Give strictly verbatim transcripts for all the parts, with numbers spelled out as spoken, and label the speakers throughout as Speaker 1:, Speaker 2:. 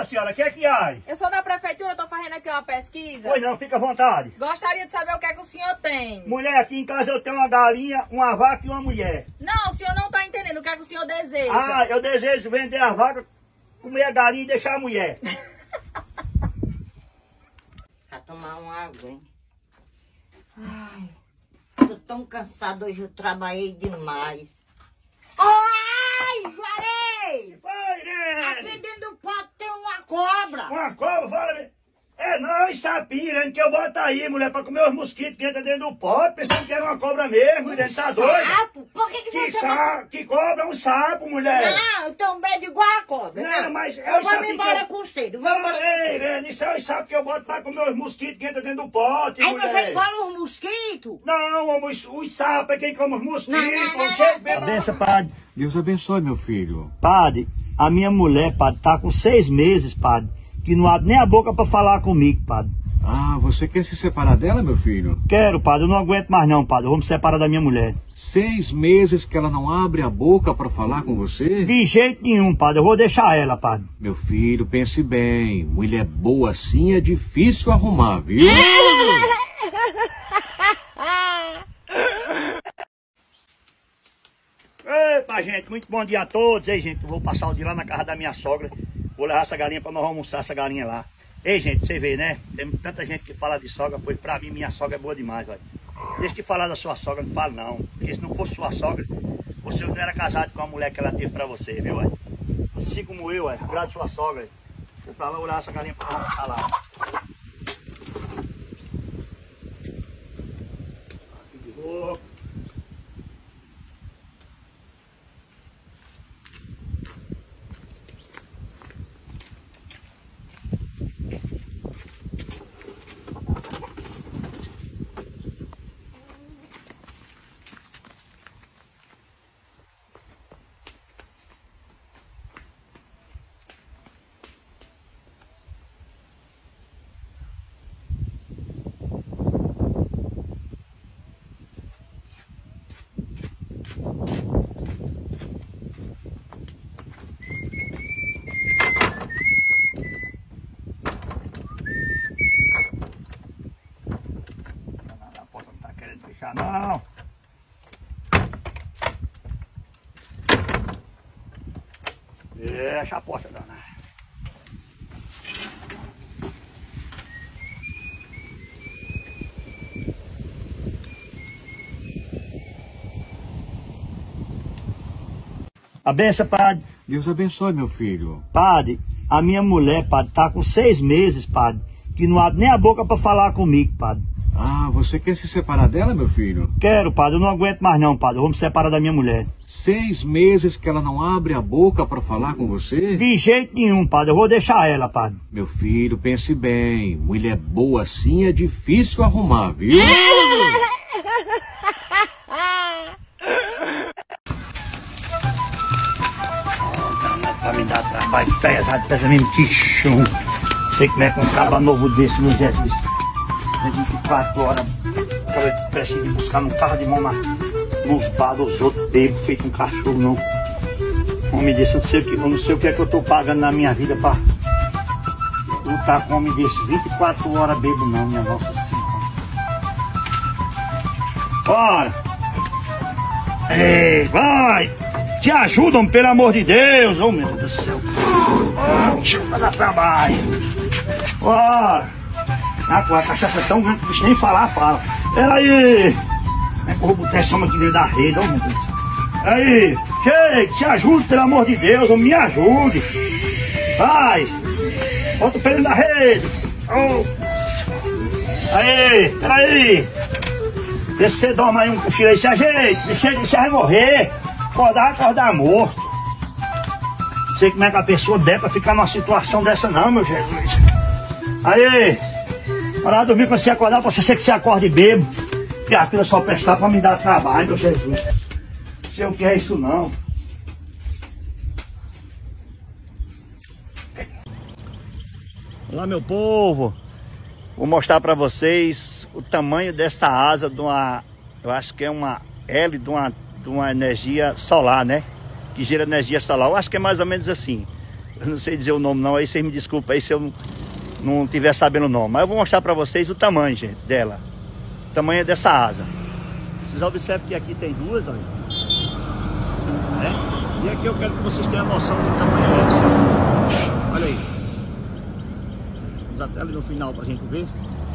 Speaker 1: senhora, o que é que há?
Speaker 2: Eu sou da prefeitura, estou fazendo aqui uma pesquisa.
Speaker 1: Pois não, fica à vontade.
Speaker 2: Gostaria de saber o que é que o senhor tem.
Speaker 1: Mulher, aqui em casa eu tenho uma galinha, uma vaca e uma mulher.
Speaker 2: Não, o senhor não está entendendo o que é que o senhor deseja.
Speaker 1: Ah, eu desejo vender a vaca, comer a galinha e deixar a mulher.
Speaker 3: Pra tomar uma água, hein? Ai, tô tão cansada hoje, eu trabalhei demais. Ai, Juarez!
Speaker 1: Vai, Irene!
Speaker 3: Aqui dentro do pote tem uma cobra.
Speaker 1: Uma cobra, fala. É não, sapinho, Irene, que eu boto aí, mulher, pra comer os mosquitos que entram dentro do pote, pensando que era uma cobra mesmo, Irene, tá doida?
Speaker 3: Sapo? Por que, que,
Speaker 1: Que
Speaker 3: você...
Speaker 1: sapo, que cobra, um sapo, mulher.
Speaker 3: Não, eu tenho medo igual a cobra.
Speaker 1: Não,
Speaker 3: Não,
Speaker 1: mas é
Speaker 3: eu
Speaker 1: o
Speaker 3: vou
Speaker 1: sapinho
Speaker 3: embora
Speaker 1: que eu-
Speaker 3: com você. Vou
Speaker 1: Não,
Speaker 3: embora com
Speaker 1: ei,
Speaker 3: você.
Speaker 1: Irene, isso é o sapo que eu boto pra comer os mosquitos que entram dentro do pote,
Speaker 3: Aí
Speaker 1: mulher.
Speaker 3: você cola os mosquitos?
Speaker 1: Não, os, os sapos é quem come os mosquitos.
Speaker 3: Não, não, não,
Speaker 1: Chega,
Speaker 3: não.
Speaker 1: benção, padre.
Speaker 4: Deus abençoe, meu filho.
Speaker 1: Padre, a minha mulher, padre, tá com seis meses, padre, que não abre nem a boca pra falar comigo, padre.
Speaker 4: Ah, você quer se separar dela, meu filho?
Speaker 1: Quero, padre, eu não aguento mais não, padre, eu vou me separar da minha mulher.
Speaker 4: Seis meses que ela não abre a boca para falar com você?
Speaker 1: De jeito nenhum, padre, eu vou deixar ela, padre.
Speaker 4: Meu filho, pense bem. Mulher boa assim é difícil arrumar, viu?
Speaker 1: Epa, gente, muito bom dia a todos. Ei, gente, eu vou passar o dia lá na casa da minha sogra. Vou levar essa galinha pra nós almoçar essa galinha lá. Ei, gente, você vê, né? Tem tanta gente que fala de sogra, pois pra mim minha sogra é boa demais, olha. Deixa de falar da sua sogra, não fala não. Porque se não fosse sua sogra, você não era casado com a mulher que ela teve pra você, viu, olha? Assim como eu, olha, agrade sua sogra. Olha. Vou pra lá olhar essa galinha pra nós almoçar lá. Aqui de boa. A porta não tá querendo fechar, não. Fecha a porta, dona. A benção, padre.
Speaker 4: Deus abençoe, meu filho.
Speaker 1: Padre, a minha mulher, padre, tá com seis meses, padre, que não abre nem a boca pra falar comigo, padre.
Speaker 4: Ah, você quer se separar dela, meu filho?
Speaker 1: Quero, padre, eu não aguento mais não, padre, eu vou me separar da minha mulher.
Speaker 4: Seis meses que ela não abre a boca para falar com você?
Speaker 1: De jeito nenhum, padre, eu vou deixar ela, padre.
Speaker 4: Meu filho, pense bem. Mulher boa assim é difícil arrumar, viu?
Speaker 1: Pra me dar trabalho pesado, pesa mesmo que chão. Sei como é que um cabo novo desse no Jesus. vinte e quatro horas, eu preciso ir buscar num carro de mão na, nos bar dos outros, bebo, feito um cachorro, não. Homem desse, eu não sei o que, eu não sei o que é que eu tô pagando na minha vida pra lutar com um homem desse. vinte e quatro horas bebo não, minha nossa senhora. Bora! Ei, vai! Te ajudam, pelo amor de Deus! Oh, meu Deus do céu! Oh, deixa eu fazer trabalho! Bora! Ah, pô, a cachaça é tão grande que o bicho nem falar, fala. Peraí! Como é que eu vou botar essa aqui dentro da rede? Oh, meu Deus! Aí! Chega, te ajude, pelo amor de Deus! Oh, me ajude! Vai! Bota o pé dentro da rede! Oh. Aí! Peraí! Vê se você dorme aí um cochilo aí, se ajeita! Deixa ele, você vai morrer! Acordar, acordar morto! Não sei como é que a pessoa der pra ficar numa situação dessa não, meu Jesus! Aí! Para dormir quando você acordar, você ser que você acorde bebo. Que aquilo é só prestar pra me dar trabalho, meu Jesus. Não sei o que é isso não. Olá, meu povo. Vou mostrar pra vocês o tamanho desta asa de uma... Eu acho que é uma L de uma, de uma energia solar, né? Que gera energia solar. Eu acho que é mais ou menos assim. Eu não sei dizer o nome não, aí vocês me desculpem aí se eu não, não tiver sabendo o nome. Mas eu vou mostrar pra vocês o tamanho, gente, dela. O tamanho dessa asa. Vocês observam que aqui tem duas, olha. Né? E aqui eu quero que vocês tenham a noção do tamanho dessa. Olha aí. Vamos até ali no final pra gente ver.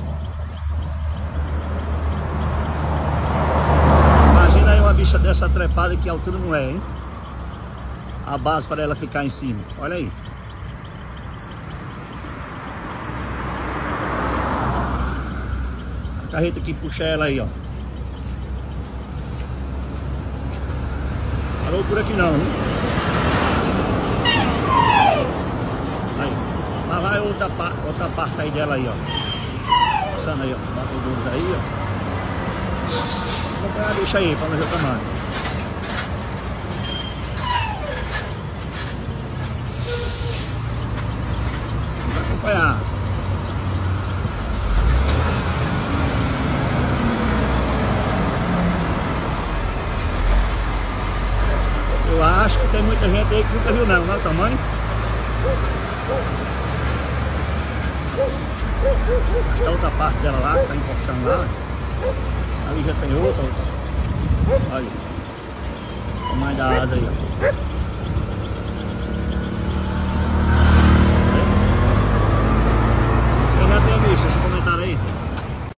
Speaker 1: Imagina aí uma bicha dessa trepada, que altura não é, hein? A base para ela ficar em cima. Olha aí. A carreta que puxa ela aí, ó. Parou por aqui não, hein? Aí. Lá vai outra, outra parte aí dela aí, ó. Passando aí, ó. Bota o dedo aí, ó. Vou acompanhar a bicha aí, pra não ver o tamanho. Acompanhar. Eu acho que tem muita gente aí que nunca viu não, não é o tamanho? Esta outra parte dela lá, que está encostando lá. Ali já tem outra, outra. Olha o tamanho da asa aí, ó.